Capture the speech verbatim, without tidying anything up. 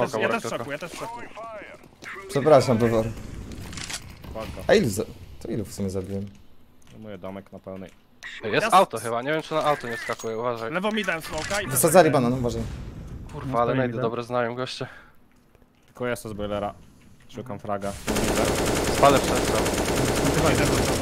smoka ja też Borek w szoku, tylko. ja też w szoku. Przepraszam, Pewor. Spoko. A ilu za... To ilu w sumie zabiłem? Zajmuję domek na pełnej. Jest Ja- auto chyba, nie wiem czy na auto nie skakuje, uważaj. Lewo mi dałem smoka i... Wysadzali banan, uważaj. Kurwa, ale No, najdy widzę. dobre znają goście. Tylko jest z boilera. Szukam fraga. Spalę przestrzał. Dawaj, dawaj, dawaj.